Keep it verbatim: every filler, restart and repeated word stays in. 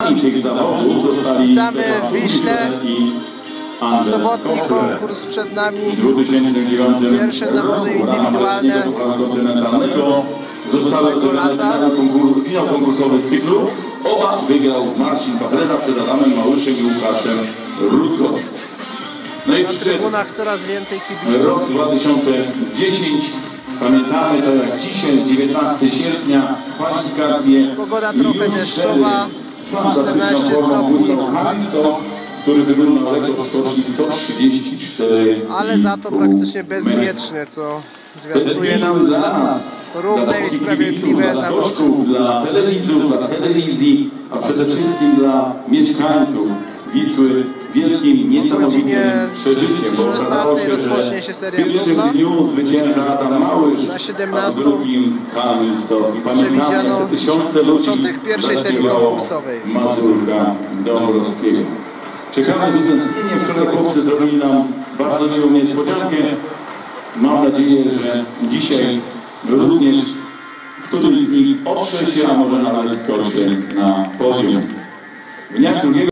tych zawodów zostali Witamy w Wiśle. Sobotni konkurs przed nami. Pierwsze zawody indywidualne zostały lata. Finał konkursowy w cyklu. Oba wygrał Marcin Pawleta przed Adamem Małyszem i Łukaszem Rutkowskim. No i na trybunach coraz więcej kibiców. Rok dwa tysiące dziesiąty. Pamiętamy to jak dzisiaj, dziewiętnastego sierpnia, kwalifikacje. Pogoda trochę deszczowa, czternaście stopni. Który wyglądał lekko skoczni sto trzydzieści cztery. Ale za to praktycznie bezwieczne, co zwiastuje nam równe i sprawiedliwe zawody. Dla telewizów, dla telewizji, a przede wszystkim dla mieszkańców Wisły wielkim, niesamowitym przeżyciem. O szesnastej rozpocznie się seria główna. W dniu zwycięża Adam Małysz, na siedemnastą a w drugim Kamil Stok. I przewidziano tysiące ludzi początek pierwszej serii konkursowej. Mazurka Dąbrowskiego. Czekamy z utęsknieniem. Wczoraj chłopcy zrobili nam bardzo miłą niespodziankę. Mam nadzieję, że dzisiaj również któryś z nich otrze się, a może nawet skoczy na podium. W dniach drugiego